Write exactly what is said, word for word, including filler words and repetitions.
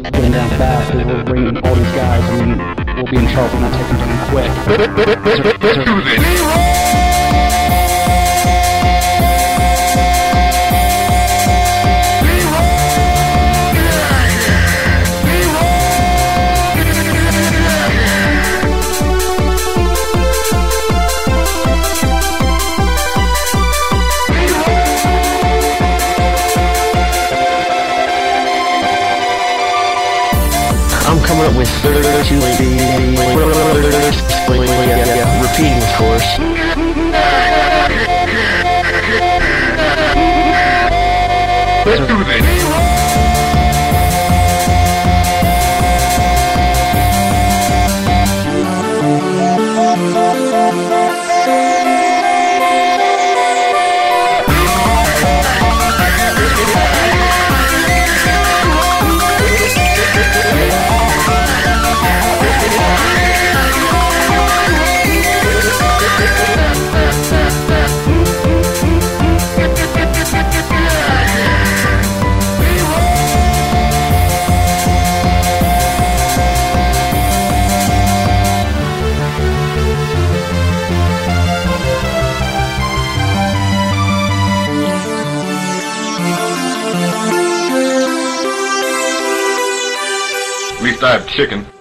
getting down fast because we're bringing all these guys and we'll be in trouble if we're not taking them down quick. Let's do this. I'm coming up with thirty-two repeating, of course. Let's do this. At least I have chicken.